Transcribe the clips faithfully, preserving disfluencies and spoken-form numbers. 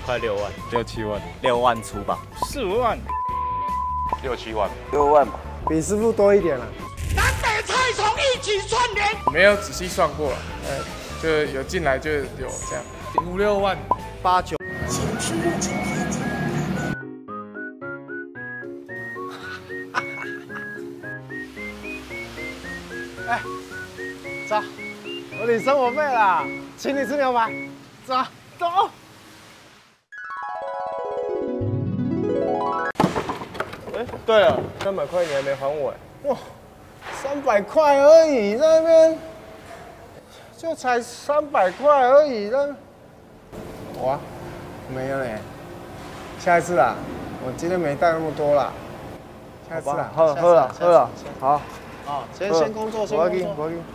快六万， 六七万， 六万出吧， 四五万， 六七万， 六万吧， 比师傅多一点了。 南北菜虫一起串联， 没有仔细算过了，呃，就有进来就有这样，五六万， 八九。哎，走，我领生活费啦，请你吃牛排，走走。哎，对了，三百块你还没还我哎。哇，三百块而已，在那边就才三百块而已呢。哇，没有嘞，下一次啦，我今天没带那么多啦。下一次啦，喝喝了喝了，好。好，先先工作，先工作。我给你，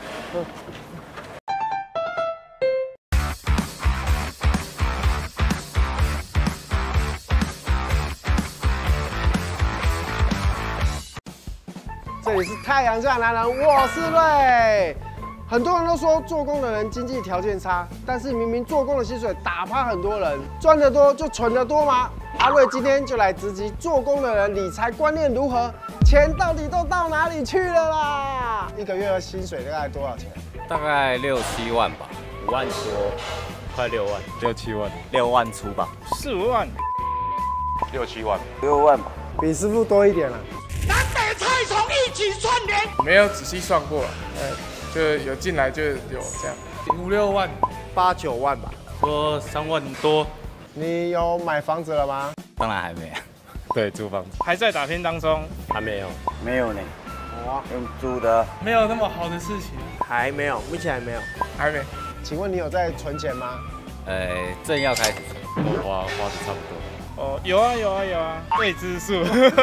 这里是太阳下男人，我是瑞。很多人都说做工的人经济条件差，但是明明做工的薪水打趴很多人，赚得多就存得多吗？阿瑞今天就来直击做工的人理财观念如何，钱到底都到哪里去了啦？一个月的薪水大概多少钱？ 大概六七万吧，五万多，快六万， 六七万， 六万出吧， 四五万， 六七万， 六万吧， 比师傅多一点了。 南北菜虫一起串联， 没有仔细算过了，呃，就有进来就有这样，五六万， 八九万吧。 说三万多， 你有买房子了吗？ 当然还没， 对，租房子， 还在打拼当中，还没有， 没有呢， 哇， 用租的， 没有那么好的事情， 还没有，目前还没有。 还没。 请问你有在存钱吗？ 呃，正要开始， 我花花的差不多。 哦，有啊有啊有啊，未知数，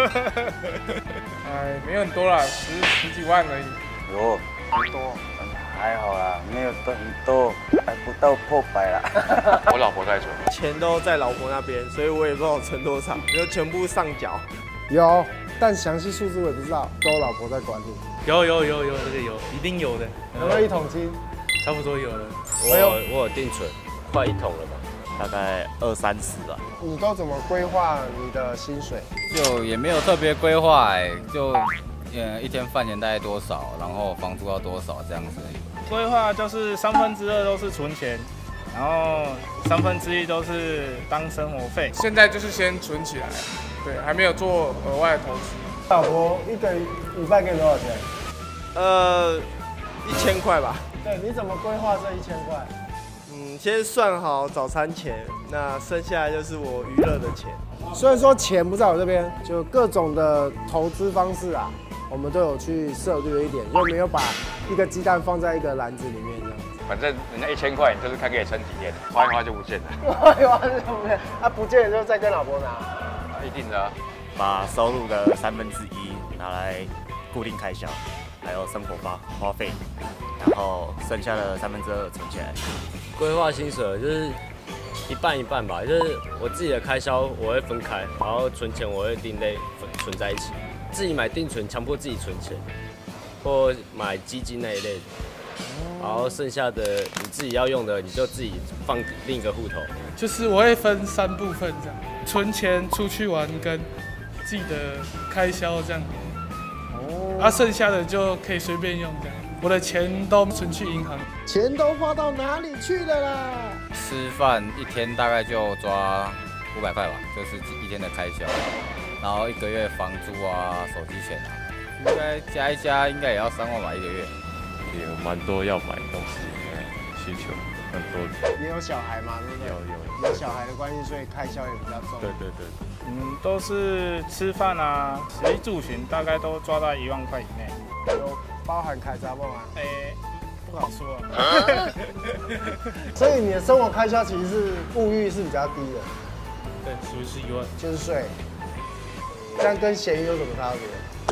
哎，没有很多啦，十十几万而已。 有很多。 还好啦，没有很多，还不到破百啦。 我老婆在存， 钱都在老婆那边，所以我也不知道我存多少，就全部上缴。 有，但详细数字我也不知道，都老婆在管理。 有有有有这个有，一定有的， 有没有一桶金？ 差不多有了。 我有我有定存，快一桶了吧？ 大概二三十吧。 你都怎么规划你的薪水？ 就也没有特别规划哎，就呃一天饭钱大概多少，然后房租要多少这样子而已。 规划就是三分之二都是存钱，然后三分之一都是当生活费。 现在就是先存起来，对，还没有做额外的投资。 老婆一个礼拜给你多少钱？ 呃，一千块吧。 对，你怎么规划这一千块？ 嗯，先算好早餐钱，那剩下的就是我娱乐的钱。 虽然说钱不在我这边，就各种的投资方式啊，我们都有去涉略一点，就没有把一个鸡蛋放在一个篮子里面这样子。 反正人家一千块，你就是看可以撑几天，花一花就不见了。 花一花就不见，啊不见了就再跟老婆拿。 一定的啊。 把收入的三分之一拿来固定开销，还有生活花花费，然后剩下的三分之二存起来。 规划薪水就是一半一半吧，就是我自己的开销我会分开，然后存钱我会另类存在一起。自己买定存，强迫自己存钱，或买基金那一类的。然后剩下的你自己要用的，你就自己放另一个户头。 就是我会分三部分这样，存钱、出去玩跟自己的开销这样。哦。啊，剩下的就可以随便用这样。我的钱都存去银行。 钱都花到哪里去了啦？ 吃饭一天大概就抓五百块吧，就是一天的开销。然后一个月房租啊、手机钱啊，应该加一加，应该也要三万吧一个月。 也有蛮多要买东西的需求，很多。 也有小孩嘛，对不对？ 有有有小孩的关系，所以开销也比较重。 对对对。 嗯，都是吃饭啊、食衣住行，大概都抓到一万块以内。 有包含开闸不吗？ 哎、欸，不好说、啊。 所以你的生活开销其实是物欲是比较低的。 对，属于是一万。 就是税。这样跟咸鱼有什么差别？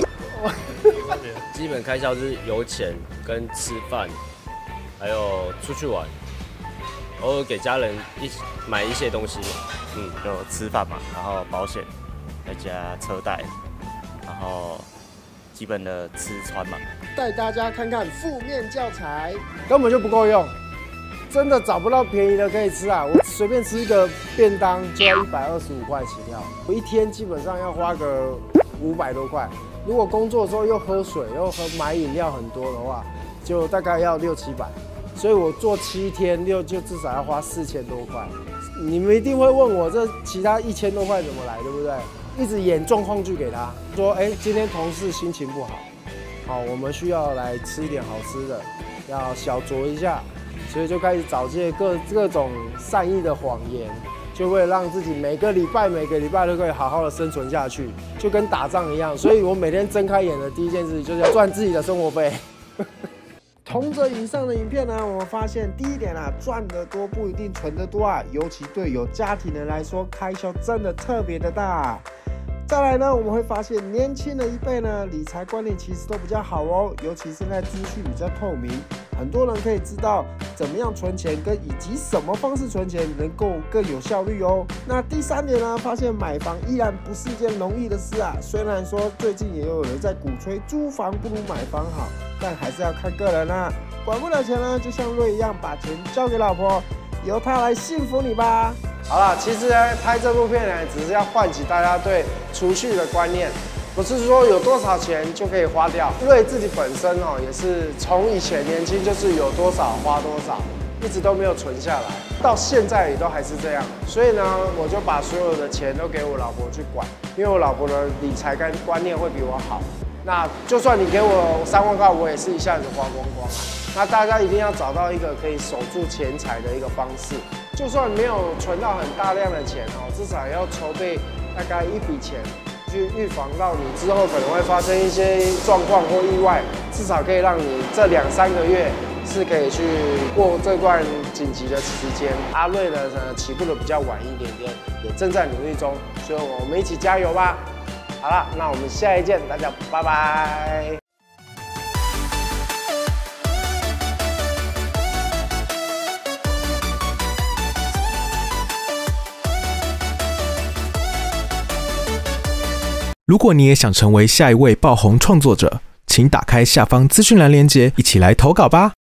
基本开销就是油钱跟吃饭，还有出去玩，偶尔给家人一买一些东西， 嗯，就吃饭嘛，然后保险，再加车贷，然后基本的吃穿嘛。 带大家看看负面教材，根本就不够用。 真的找不到便宜的可以吃啊！我随便吃一个便当就要一百二十五块起跳，我一天基本上要花个五百多块。如果工作的时候又喝水又喝买饮料很多的话，就大概要六七百。所以我做七天六就至少要花四千多块。你们一定会问我这其他一千多块怎么来，对不对？一直演状况剧给他，说哎、欸，今天同事心情不好，好，我们需要来吃一点好吃的，要小酌一下。所以就开始找些各各种善意的谎言，就会让自己每个礼拜每个礼拜都可以好好的生存下去，就跟打仗一样。所以我每天睁开眼的第一件事就是要赚自己的生活费。同着以上的影片呢，我们发现第一点啊，赚得多不一定存得多啊，尤其对有家庭的人来说，开销真的特别的大。再来呢，我们会发现年轻的一辈呢，理财观念其实都比较好哦，尤其现在资讯比较透明，很多人可以知道怎么样存钱，跟以及什么方式存钱能够更有效率哦。那第三点呢，发现买房依然不是一件容易的事啊。虽然说最近也有人在鼓吹租房不如买房好，但还是要看个人啊。管不了钱呢，就像瑞一样，把钱交给老婆，由她来幸福你吧。好了，其实呢，拍这部片呢，只是要唤起大家对储蓄的观念，不是说有多少钱就可以花掉。瑞自己本身哦，也是从以前年轻就是有多少花多少，一直都没有存下来，到现在也都还是这样。所以呢，我就把所有的钱都给我老婆去管，因为我老婆的理财观观念会比我好。那就算你给我三万块，我也是一下子花光光啊。那大家一定要找到一个可以守住钱财的一个方式。就算没有存到很大量的钱哦，至少也要筹备大概一笔钱，去预防到你之后可能会发生一些状况或意外，至少可以让你这两三个月是可以去过这段紧急的时间。阿瑞呢，起步的比较晚一点点，也正在努力中，所以我们一起加油吧。好了，那我们下一见，大家拜拜。 如果你也想成为下一位爆红创作者，请打开下方资讯栏连结，一起来投稿吧。